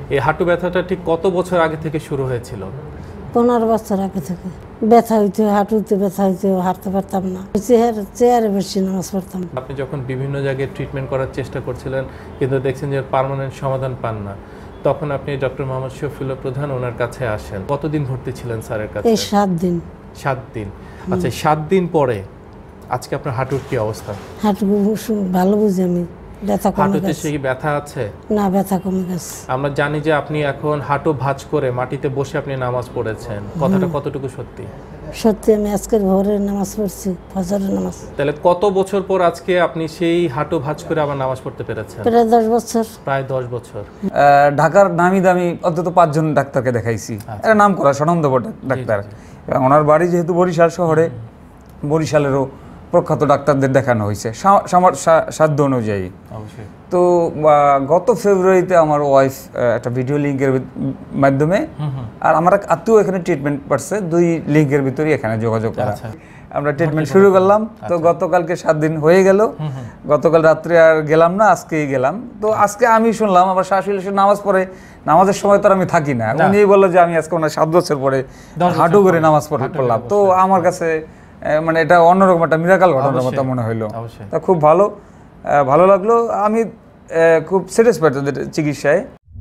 এই হাঁটু ব্যথাটা ঠিক কত বছর আগে থেকে শুরু হয়েছিল? 15 বছর আগে থেকে ব্যথা হইতো, হাঁটুতে ব্যথা হইতো, হাঁটতে পারতাম না, চেয়ারে বসে নামাজ পড়তাম। আপনি যখন বিভিন্ন জায়গায় ট্রিটমেন্ট করার চেষ্টা করছিলেন কিন্তু দেখছেন যে পার্মানেন্ট সমাধান পান না, তখন আপনি ডক্টর মোহাম্মদ শফিউল্লাহ প্রধান ওনার কাছে আসেন। কতদিন ভর্তি ছিলেন স্যারের কাছে? এই 7 দিন। 7 দিন। আচ্ছা, 7 দিন পরে আজকে আপনার হাঁটুর কি অবস্থা? হাঁটু ভালো বুঝি আমি, ব্যথা কমে হাঁটুতে গেছে। সেই ব্যথা আছে? না, ব্যথা কমে গেছে। আমরা জানি যে আপনি এখন হাঁটু ভাঁজ করে মাটিতে বসে আপনি নামাজ পড়েছেন, কথাটা কতটুকু সত্যি? সত্যি, আমি আজকের ভোরের নামাজ পড়ছি, ফজরের নামাজ। তাহলে কত বছর পর আজকে আপনি সেই হাঁটু ভাঁজ করে আবার নামাজ পড়তে পেরেছেন? প্রায় 10 বছর। প্রায় 10 বছর। ঢাকার নামি দামি অন্তত 5 জন ডাক্তারকে দেখাইছি, এটা নাম করা স্বনামধন্য ডাক্তার, এবং ওনার বাড়ি যেহেতু বরিশাল শহরে, বরিশালেরও প্রখ্যাত ডাক্তারদের দেখানো হয়েছে আমার সাধ্য অনুযায়ী। অবশ্যই। তো গত ফেব্রুয়ারিতে আমার ওয়াইফ একটা ভিডিও লিঙ্কের মাধ্যমে, আর আমার এক আত্মীয় এখানে ট্রিটমেন্ট পাচ্ছে, 2 লিঙ্কের ভিতরেই এখানে যোগাযোগ করা, আমরা ট্রিটমেন্ট শুরু করলাম। তো গতকালকে 7 দিন হয়ে গেল, গতকাল রাত্রে আর গেলাম না, আজকেই গেলাম। তো আজকে আমি শুনলাম আমার শাশুড়ি এসে নামাজ পড়ে, নামাজের সময় তো আমি থাকি না, উনি বললো যে আমি আজকে ওনার 7 বছর পরে হাঁটু করে নামাজ পড়লাম। তো আমার কাছে মানে এটা অন্যরকম একটা মিরাকল ঘটনার মতো মনে হইলো। তা খুব ভালো লাগলো, আমি খুব স্যাটিসফাইড তাদের চিকিৎসায়।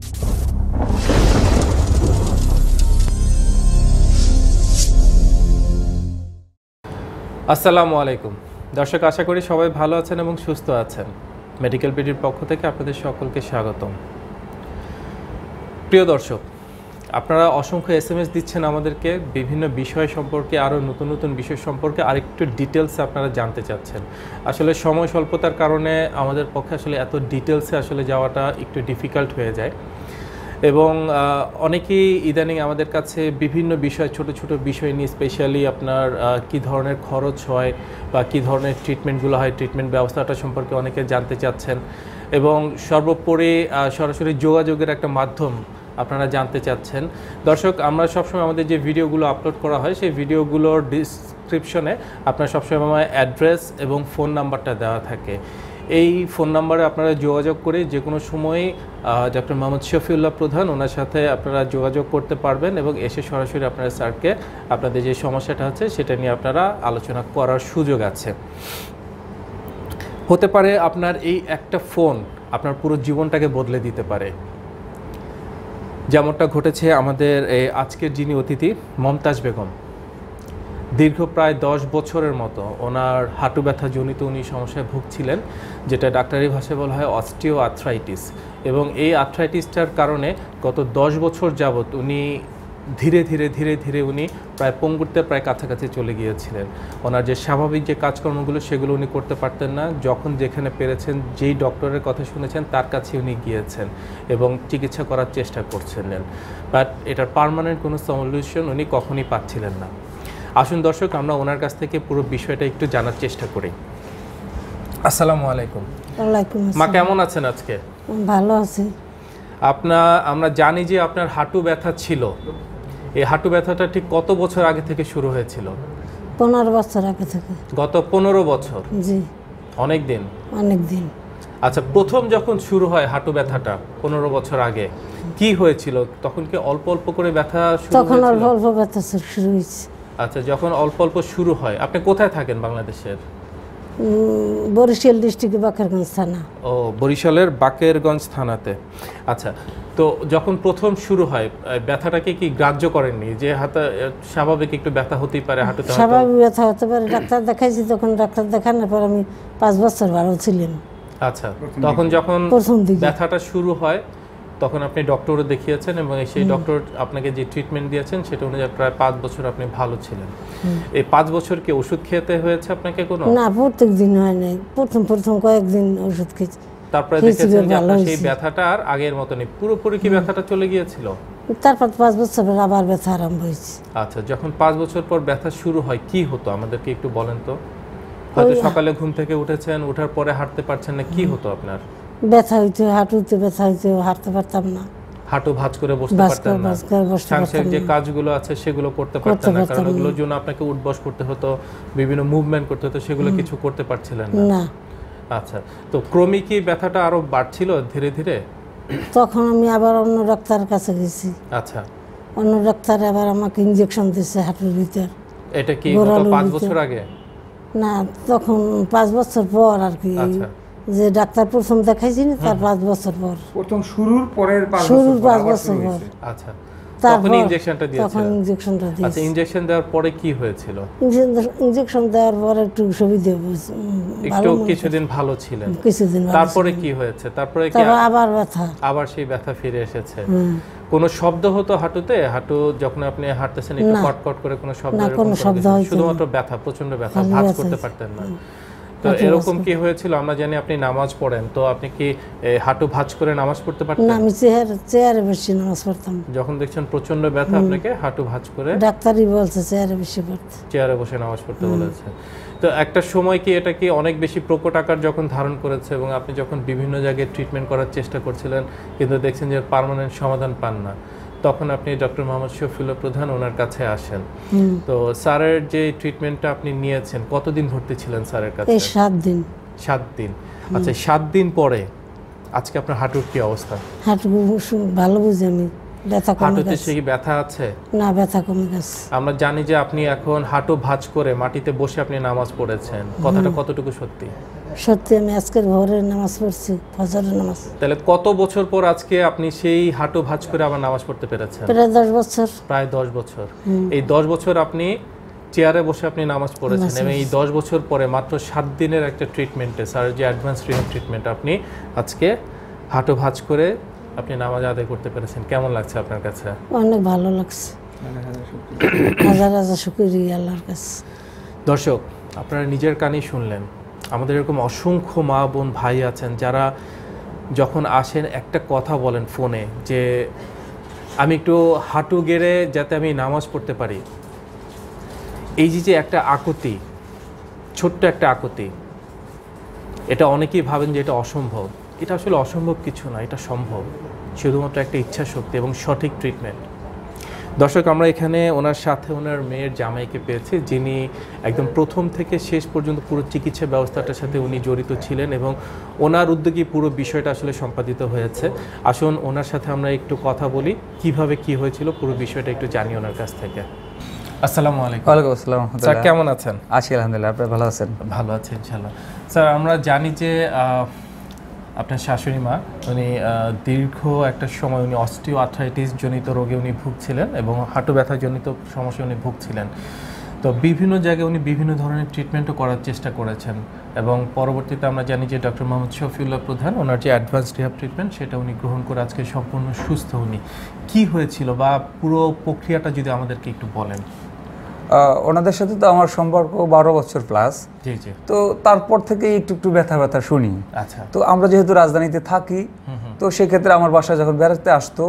আসসালামু আলাইকুম দর্শক, আশা করি সবাই ভালো আছেন এবং সুস্থ আছেন। মেডিকেল বিডির পক্ষ থেকে আপনাদের সকলকে স্বাগতম। প্রিয় দর্শক, আপনারা অসংখ্য SMS দিচ্ছেন আমাদেরকে বিভিন্ন বিষয় সম্পর্কে, আরও নতুন নতুন বিষয় সম্পর্কে আরেকটু ডিটেলসে আপনারা জানতে চাচ্ছেন। আসলে সময় স্বল্পতার কারণে আমাদের পক্ষে আসলে এত ডিটেলসে আসলে যাওয়াটা একটু ডিফিকাল্ট হয়ে যায়, এবং অনেকেই ইদানিং আমাদের কাছে বিভিন্ন বিষয়, ছোট ছোট বিষয় নিয়ে, স্পেশালি আপনার কী ধরনের খরচ হয় বা কী ধরনের ট্রিটমেন্টগুলো হয়, ট্রিটমেন্ট ব্যবস্থাটা সম্পর্কে অনেকে জানতে চাচ্ছেন, এবং সর্বোপরি সরাসরি যোগাযোগের একটা মাধ্যম আপনারা জানতে চাচ্ছেন। দর্শক, আমরা সবসময় আমাদের যে ভিডিওগুলো আপলোড করা হয় সেই ভিডিওগুলোর ডিসক্রিপশনে আপনার সবসময় অ্যাড্রেস এবং ফোন নাম্বারটা দেওয়া থাকে। এই ফোন নাম্বারে আপনারা যোগাযোগ করে যে কোনো সময়ই ডক্টর মোহাম্মদ শফিউল্লাহ প্রধান ওনার সাথে আপনারা যোগাযোগ করতে পারবেন, এবং এসে সরাসরি আপনারা স্যারকে আপনাদের যে সমস্যাটা আছে সেটা নিয়ে আপনারা আলোচনা করার সুযোগ আছে। হতে পারে আপনার এই একটা ফোন আপনার পুরো জীবনটাকে বদলে দিতে পারে, যেমনটা ঘটেছে আমাদের আজকের যিনি অতিথি মমতাজ বেগম। দীর্ঘ প্রায় 10 বছরের মতো ওনার হাঁটু ব্যথা জনিত উনি সমস্যায় ভুগছিলেন, যেটা ডাক্তারি ভাষায় বলা হয় অস্টিও আর্থ্রাইটিস, এবং এই আর্থ্রাইটিসটার কারণে গত 10 বছর যাবৎ উনি ধীরে ধীরে উনি প্রায় পঙ্গুত্বের প্রায় কাছাকাছি চলে গিয়েছিলেন। ওনার যে স্বাভাবিক যে কাজকর্মগুলো সেগুলো উনি করতে পারতেন না। যখন যেখানে পেরেছেন, যেই ডক্টরের কথা শুনেছেন তার কাছে উনি গিয়েছেন এবং চিকিৎসা করার চেষ্টা করছিলেন, বাট এটার পার্মানেন্ট কোনো সলিউশন উনি কখনই পাচ্ছিলেন না। আসুন দর্শক, আমরা ওনার কাছ থেকে পুরো বিষয়টা একটু জানার চেষ্টা করি। আসসালামু আলাইকুম। ওয়ালাইকুম মা, আসসালাম। কেমন আছেন আজকে? ভালো আছি। আমরা জানি যে আপনার হাঁটু ব্যথা ছিল, এই হাঁটু ব্যথাটা ঠিক কত বছর আগে থেকে শুরু হয়েছিল? 15 বছর আগে থেকে। গত 15 বছর? জি, অনেক দিন। অনেক দিন। আচ্ছা, প্রথম যখন শুরু হয় হাঁটু ব্যথাটা 15 বছর আগে কি হয়েছিল? তখন কি অল্প অল্প করে ব্যথা শুরু তখন হয়েছিল? অল্প অল্প ব্যথা শুরু হয়েছে। আচ্ছা, যখন অল্প অল্প শুরু হয়, আপনি কোথায় থাকেন বাংলাদেশের? বরিশাল ডিস্ট্রিক্টে বাকেরগঞ্জ থানা। ও, বরিশালের বাকেরগঞ্জ থানাতে। আচ্ছা, তো যখন প্রথম শুরু হয় ব্যথাটাকে কি গ্রাহ্য করেননি যে হাতে স্বাভাবিক একটু ব্যথা হতেই পারে হাঁটুতে? স্বাভাবিক ব্যথা হতে পারে, ডাক্তার দেখাইছি, তখন ডাক্তার দেখানোর পর আমি 5 বছর ভালো ছিলাম। আচ্ছা, তখন যখন প্রথম দিকে ব্যথাটা শুরু হয় তখন আপনি ডক্টরও দেখিয়েছেন, এবং সেই ডক্টর আপনাকে যে ট্রিটমেন্ট দিয়েছেন সেটা অনুযায়ী প্রায় 5 বছর আপনি ভালো ছিলেন। এই 5 বছর কি ওষুধ খেতে হয়েছে আপনাকে কোনো? না, প্রত্যেক দিন হয় নাই, প্রথম কয়েকদিন ওষুধ খেয়েছি। তারপরে দেখেছেন যে আপনার সেই ব্যথাটা আর আগের মতো নেই, পুরোপুরি কি ব্যথাটা চলে গিয়েছিল? তারপর 5 বছর পর আবার ব্যথা আরম্ভ হয়েছে। আচ্ছা, যখন 5 বছর পর ব্যথা শুরু হয় কি হতো আমাদেরকে একটু বলেন তো। হয়তো সকালে ঘুম থেকে উঠেছেন, ওঠার পরে হাঁটতে পারছেন না, কি হতো আপনার? ব্যথা হইতো, হাঁটুতে ব্যথা হইতো, হাঁটতে পারতাম না, হাঁটু ভাঁজ করে বসতে পারতেন না, সাংসারিক যে কাজগুলো আছে সেগুলো করতে পারতেন না, কারণ ওগুলোর জন্য আপনাকে উঠবস করতে হতো, বিভিন্ন মুভমেন্ট করতে হতো, সেগুলো কিছু করতে পারছিলেন না। না। আচ্ছা, তো ক্রমিক কি ব্যথাটা আরো বাড়ছিল ধীরে ধীরে? তখন আমি আবার অন্য ডাক্তারের কাছে গেছি। আচ্ছা, অন্য ডাক্তার আবার আমাকে ইঞ্জেকশন দিচ্ছে হাঁটুর ভিতর। এটা কি গত গোড়ালির 5 ভিতর। বছর আগে? না, তখন 5 বছর পর আর কি। আচ্ছা। যে ডাক্তার প্রথম দেখাইছি না, তার 5 বছর পর। প্রথম শুরুর পরের 5 শুরুর বছর পর 5 আবার বছর শুরু পর। হয়েছে। আচ্ছা, তারপর তখন ইনজেকশনটা তখন দিয়েছিলেন? ইঞ্জেকশনটা আচ্ছা, দিয়েছি। ইনজেকশন দেওয়ার পরে কি হয়েছিল? ইঞ্জেকশন দেওয়ার পর একটু সুবিধা হয়েছে, একটু কিছুদিন ভালো ছিলেন, কিছুদিন ভালো তারপরে ছিলাম। কি হয়েছে? তারপরে কি তারপর আবার ব্যথা। আবার সেই ব্যথা ফিরে এসেছে? কোনো শব্দ হতো হাঁটুতে? হাঁটু যখন আপনি হাঁটতেছেন একটু না। কটকট করে কোনো শব্দ না, এরকম কোনো করে শব্দ দিতেন? হইতো না। শুধুমাত্র ব্যথা, প্রচন্ড ব্যথা, খালি ভাঁজ ব্যথা করতে হইতো। পারতেন না? তো এরকম কি হয়েছিল? আমরা জানি আপনি নামাজ পড়েন, তো আপনি কি হাঁটু ভাঁজ করে নামাজ পড়তে না, পারতেন? আমি চেয়ারে বেশি নামাজ পড়তাম। যখন দেখছেন প্রচন্ড ব্যথা, আপনাকে হাঁটু ভাঁজ করে ডাক্তারই বলছে চেয়ারে বেশি পড়তে। চেয়ারে বসে নামাজ পড়তে বলেছে। তো একটা সময় কি এটা কি অনেক বেশি প্রকট আকার যখন ধারণ করেছে এবং আপনি যখন বিভিন্ন জায়গায় ট্রিটমেন্ট করার চেষ্টা করছিলেন কিন্তু দেখছেন যে পার্মানেন্ট সমাধান পান না, তখন আপনি ডক্টর মোহাম্মদ শফিউল্লাহ প্রধান ওনার কাছে আসেন। তো স্যারের যে ট্রিটমেন্টটা আপনি নিয়েছেন, কতদিন ভর্তি ছিলেন স্যারের কাছে? এই 7 দিন। 7 দিন। আচ্ছা, 7 দিন পরে আজকে আপনার হাঁটুর কি অবস্থা? হাঁটু ভালো বুঝি আমি, ব্যথা কমে হাঁটুতে গেছে। সে কি ব্যথা আছে? না, ব্যথা কমে গেছে। আমরা জানি যে আপনি এখন হাঁটু ভাঁজ করে মাটিতে বসে আপনি নামাজ পড়েছেন, কথাটা কতটুকু সত্যি? সত্যি, আমি আজকের ভোরের নামাজ পড়ছি, ফজরের নামাজ। তাহলে কত বছর পর আজকে আপনি সেই হাঁটু ভাঁজ করে আবার নামাজ পড়তে পেরেছেন? প্রায় 10 বছর। প্রায় 10 বছর। এই 10 বছর আপনি চেয়ারে বসে আপনি নামাজ পড়েছেন এবং এই 10 বছর পরে মাত্র 7 দিনের একটা ট্রিটমেন্টে, স্যার যে অ্যাডভান্স রিহাব ট্রিটমেন্ট, আপনি আজকে হাঁটু ভাঁজ করে আপনি নামাজ আদায় করতে পেরেছেন। কেমন লাগছে আপনার কাছে? অনেক ভালো লাগছে, হাজার হাজার শুকরিয়া আল্লাহর কাছে। দর্শক, আপনারা নিজের কানেই শুনলেন, আমাদের এরকম অসংখ্য মা বোন ভাই আছেন যারা যখন আসেন একটা কথা বলেন ফোনে যে আমি একটু হাঁটু গেড়ে যাতে আমি নামাজ পড়তে পারি। এই যে একটা আকুতি, ছোট্ট একটা আকুতি, এটা অনেকেই ভাবেন যে এটা অসম্ভব। এটা আসলে অসম্ভব কিছু না, এটা সম্ভব, শুধুমাত্র একটা ইচ্ছা শক্তি এবং সঠিক ট্রিটমেন্ট। দর্শক, আমরা এখানে ওনার সাথে ওনার মেয়ের জামাইকে পেয়েছি, যিনি একদম প্রথম থেকে শেষ পর্যন্ত পুরো চিকিৎসা ব্যবস্থাটার সাথে উনি জড়িত ছিলেন এবং ওনার উদ্যোগেই পুরো বিষয়টা আসলে সম্পাদিত হয়েছে। আসুন ওনার সাথে আমরা একটু কথা বলি, কিভাবে কি হয়েছিল পুরো বিষয়টা একটু জানি ওনার কাছ থেকে। আসসালামু আলাইকুম। ওয়ালাইকুম আসসালাম। স্যার কেমন আছেন? আছি আলহামদুলিল্লাহ, আপনি ভালো আছেন? ভালো আছি ইনশাআল্লাহ। স্যার, আমরা জানি যে আপনার শাশুড়ি মা উনি দীর্ঘ একটা সময় উনি অস্টিও আর্থ্রাইটিস জনিত রোগে উনি ভুগছিলেন এবং হাঁটু ব্যথা জনিত সমস্যা উনি ভুগছিলেন। তো বিভিন্ন জায়গায় উনি বিভিন্ন ধরনের ট্রিটমেন্টও করার চেষ্টা করেছেন এবং পরবর্তীতে আমরা জানি যে ডক্টর মোহাম্মদ শফিউল্লাহ প্রধান ওনার যে অ্যাডভান্স রিহাব ট্রিটমেন্ট সেটা উনি গ্রহণ করে আজকে সম্পূর্ণ সুস্থ। উনি কি হয়েছিল বা পুরো প্রক্রিয়াটা যদি আমাদেরকে একটু বলেন। ওনাদের সাথে তো আমার সম্পর্ক 12 বছর প্লাস। জি জি। তো তারপর থেকে একটু একটু ব্যথা শুনি। আচ্ছা। তো আমরা যেহেতু রাজধানীতে থাকি, তো সেক্ষেত্রে আমার বাসায় যখন বেড়াতে আসতো,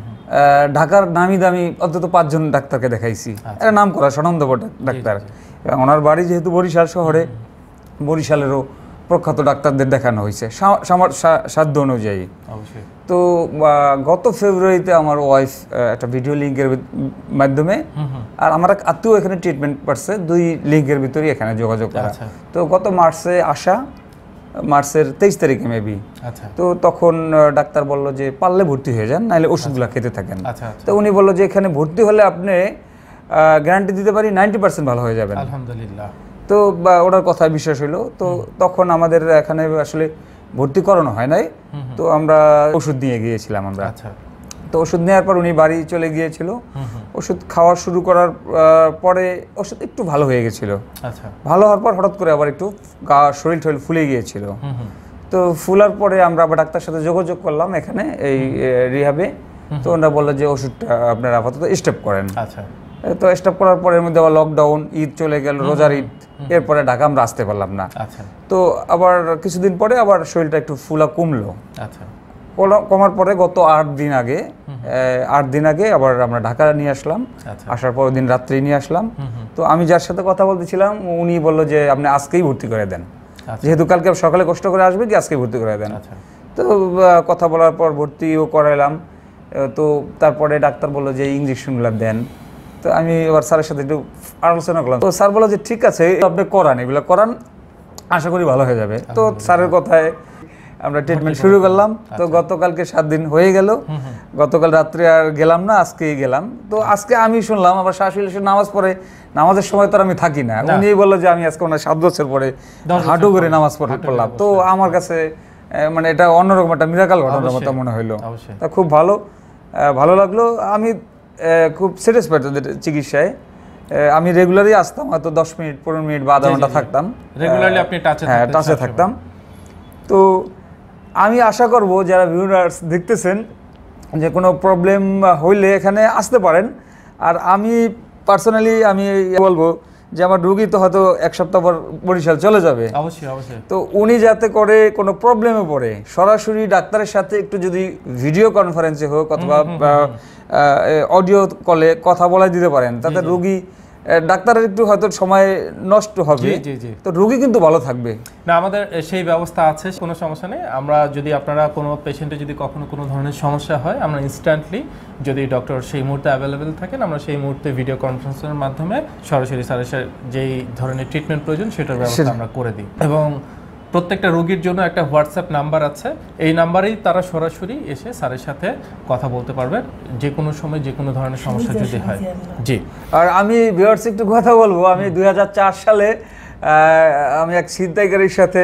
ঢাকার নামি দামি অন্তত 5 জন ডাক্তারকে দেখাইছি। এটা নাম করা স্বনামধন্য ডাক্তার। এবং ওনার বাড়ি যেহেতু বরিশাল শহরে, বরিশালেরও প্রখ্যাত ডাক্তারদের দেখানো হয়েছে সাধ্য অনুযায়ী। অবশ্যই। তো গত ফেব্রুয়ারিতে আমার ওয়াইফ একটা ভিডিও লিঙ্কের মাধ্যমে, আর আমার এক আত্মীয় এখানে ট্রিটমেন্ট পাচ্ছে, 2 লিঙ্কের ভিতরেই এখানে যোগাযোগ করা। তো গত মার্চে আসা, মার্চের 23 তারিখে মেবি। আচ্ছা। তো তখন ডাক্তার বলল যে পারলে ভর্তি হয়ে যান, নাহলে ওষুধগুলো খেতে থাকেন। আচ্ছা। তো উনি বললো যে এখানে ভর্তি হলে আপনি গ্যারান্টি দিতে পারি 90% ভালো হয়ে যাবেন। আলহামদুলিল্লাহ। তো ওনার কথা বিশ্বাস হইলো। তো তখন আমাদের এখানে আসলে ভর্তি করানো হয় নাই, তো আমরা ওষুধ নিয়ে গিয়েছিলাম আমরা। আচ্ছা। তো ওষুধ নেওয়ার পর উনি বাড়ি চলে গিয়েছিল। ওষুধ খাওয়া শুরু করার পরে ওষুধ একটু ভালো হয়ে গেছিল। আচ্ছা। ভালো হওয়ার পর হঠাৎ করে আবার একটু শরীর ফুলে গিয়েছিল। তো ফুলার পরে আমরা আবার ডাক্তার সাথে যোগাযোগ করলাম এখানে এই রিহাবে। তো ওনারা বললো যে ওষুধটা আপনারা আপাতত স্টপ করেন। আচ্ছা। তো স্টপ করার পরে এর মধ্যে আবার লকডাউন, ঈদ চলে গেল, রোজার ঈদ, এরপরে ঢাকা আমরা আসতে পারলাম না। আচ্ছা। তো আবার কিছুদিন পরে আবার শরীরটা একটু ফুলা কমলো। আচ্ছা। কমার পরে গত 8 দিন আগে আবার আমরা ঢাকা নিয়ে আসলাম। আসার পর দিন রাত্রে নিয়ে আসলাম। তো আমি যার সাথে কথা বলতেছিলাম উনি বললো যে আপনি আজকেই ভর্তি করে দেন, যেহেতু কালকে সকালে কষ্ট করে আসবে, যে আজকেই ভর্তি করে দেন। তো কথা বলার পর ভর্তিও করাইলাম। তো তারপরে ডাক্তার বললো যে ইঞ্জেকশনগুলো দেন। তো আমি এবার স্যারের সাথে একটু আলোচনা করলাম। তো স্যার বললো যে ঠিক আছে, আপনি করান, এগুলো করান, আশা করি ভালো হয়ে যাবে। তো স্যারের কথায় আমরা ট্রিটমেন্ট শুরু করলাম। তো গতকালকে 7 দিন হয়ে গেল, গতকাল রাত্রে আর গেলাম না, আজকেই গেলাম। তো আজকে আমি শুনলাম আমার শাশুড়ি এসে নামাজ পড়ে, নামাজের সময় তো আর আমি থাকি না, উনি বললো যে আমি আজকে ওনার 7 বছর পরে হাঁটু করে নামাজ পড়লাম। তো আমার কাছে মানে এটা অন্যরকম একটা মিরাকল ঘটনার মতো মনে হইলো। তা খুব ভালো লাগলো। আমি খুব স্যাটিসফাইড তাদের চিকিৎসায়। আমি রেগুলারই আসতাম, হয়তো 10 মিনিট 15 মিনিট বা আধা ঘন্টা থাকতাম, রেগুলারলি আপনি টাচে থাকতাম। তো আমি আশা করব যারা ভিউয়ার্স দেখতেছেন যে কোনো প্রবলেম হইলে এখানে আসতে পারেন। আর আমি পার্সোনালি আমি বলবো যে আমার রোগী তো হয়তো 1 সপ্তাহ পর বরিশাল চলে যাবে, অবশ্যই। তো উনি যাতে করে কোনো প্রবলেমে পড়ে সরাসরি ডাক্তারের সাথে একটু যদি ভিডিও কনফারেন্সে হোক অথবা অডিও কলে কথা বলাই দিতে পারেন, তাতে রোগী ডাক্তারের একটু হয়তো সময় নষ্ট হবে, তো রোগী কিন্তু ভালো থাকবে। না, আমাদের সেই ব্যবস্থা আছে, কোনো সমস্যা নেই। আমরা যদি আপনারা কোনো পেশেন্টে যদি কখনো কোনো ধরনের সমস্যা হয়, আমরা ইনস্ট্যান্টলি যদি ডক্টর সেই মুহূর্তে অ্যাভেলেবেল থাকেন, আমরা সেই মুহূর্তে ভিডিও কনফারেন্সের মাধ্যমে সরাসরি স্যারের যেই ধরনের ট্রিটমেন্ট প্রয়োজন সেটার ব্যবস্থা আমরা করে দিই। এবং প্রত্যেকটা রোগীর জন্য একটা হোয়াটসঅ্যাপ নাম্বার আছে, এই নাম্বারেই তারা সরাসরি এসে স্যারের সাথে কথা বলতে পারবেন যে কোনো সময় যে কোনো ধরনের সমস্যা যদি হয়। জি, আর আমি ভিউয়ার্স একটু কথা বলবো, আমি 2004 সালে আমি এক ছিনতাইকারীর সাথে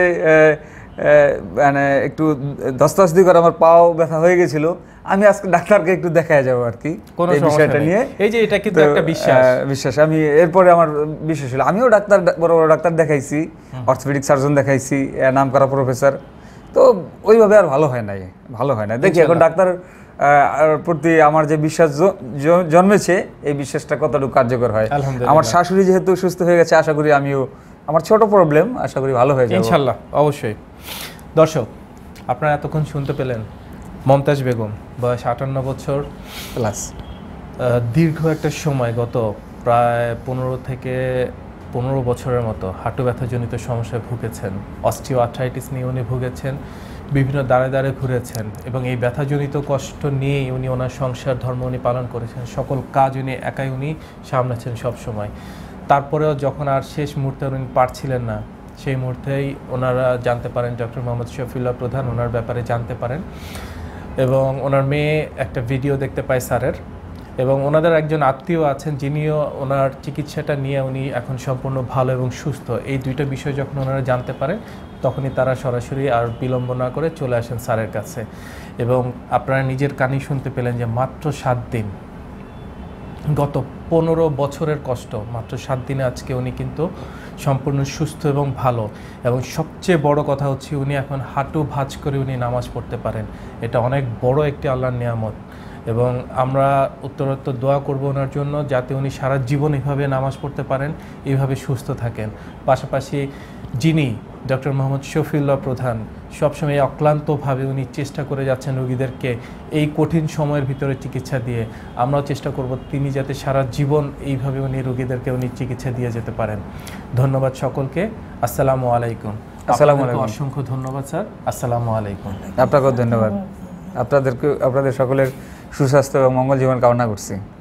মানে একটু ধস্তাধস্তি করে আমার পাও ব্যথা হয়ে গেছিল। আমি আজকে ডাক্তারকে একটু দেখায় যাবো আর কি এই বিষয়টা নিয়ে। এই যে এটা কিন্তু একটা বিশ্বাস আমি এরপরে আমার বিশ্বাস হলো। আমিও বড় বড় ডাক্তার দেখাইছি, অর্থোপেডিক সার্জন দেখাইছি, নামকরা প্রফেসর, তো ওইভাবে আর ভালো হয় না। দেখি এখন ডাক্তার প্রতি আমার যে বিশ্বাস জন্মেছে, এই বিশ্বাসটা কতটুকু কার্যকর হয়। আমার শাশুড়ি যেহেতু সুস্থ হয়ে গেছে, আশা করি আমিও আমার ছোট প্রবলেম আশা করি ভালো হয়ে যাবে ইনশাআল্লাহ। অবশ্যই। দর্শক, আপনারা এতক্ষণ শুনতে পেলেন মমতাজ বেগম, বয়স 58 বছর প্লাস, দীর্ঘ একটা সময় গত প্রায় 15 বছরের মতো হাঁটু ব্যথাজনিত সমস্যায় ভুগেছেন। অস্টিও আর্থ্রাইটিস নিয়ে উনি ভুগেছেন, বিভিন্ন দাঁড়ে ঘুরেছেন এবং এই ব্যথাজনিত কষ্ট নিয়েই উনি ওনার সংসার ধর্ম উনি পালন করেছেন। সকল কাজ উনি একাই সামলাচ্ছেন সব সময়। তারপরেও যখন আর শেষ মুহূর্তে উনি পারছিলেন না, সেই মুহূর্তেই ওনারা জানতে পারেন, ডক্টর মোহাম্মদ শফিউল্লাহ প্রধান ওনার ব্যাপারে জানতে পারেন এবং ওনার মেয়ে একটা ভিডিও দেখতে পায় স্যারের, এবং ওনাদের একজন আত্মীয় আছেন যিনিও ওনার চিকিৎসাটা নিয়ে উনি এখন সম্পূর্ণ ভালো এবং সুস্থ। এই দুইটা বিষয় যখন ওনারা জানতে পারেন, তখনই তারা সরাসরি আর বিলম্ব না করে চলে আসেন স্যারের কাছে। এবং আপনারা নিজের কানেই শুনতে পেলেন যে মাত্র 7 দিন, গত 15 বছরের কষ্ট, মাত্র 7 দিনে আজকে উনি কিন্তু সম্পূর্ণ সুস্থ এবং ভালো। এবং সবচেয়ে বড় কথা হচ্ছে উনি এখন হাঁটু ভাঁজ করে উনি নামাজ পড়তে পারেন। এটা অনেক বড় একটি আল্লাহর নিয়ামত এবং আমরা উত্তরোত্তর দোয়া করব ওনার জন্য, যাতে উনি সারা জীবন এভাবে নামাজ পড়তে পারেন, এইভাবে সুস্থ থাকেন। পাশাপাশি যিনি ডক্টর মোহাম্মদ শফিউল্লাহ প্রধান সবসময় অক্লান্তভাবে উনি চেষ্টা করে যাচ্ছেন রোগীদেরকে এই কঠিন সময়ের ভিতরে চিকিৎসা দিয়ে, আমরাও চেষ্টা করব তিনি যাতে সারা জীবন এইভাবে উনি রোগীদেরকে উনি চিকিৎসা দিয়ে যেতে পারেন। ধন্যবাদ সকলকে। আসসালামু আলাইকুম। অসংখ্য ধন্যবাদ স্যার। আসসালামু আলাইকুম। আপনাকেও ধন্যবাদ। আপনাদের সকলের সুস্বাস্থ্য এবং মঙ্গল জীবন কামনা করছি।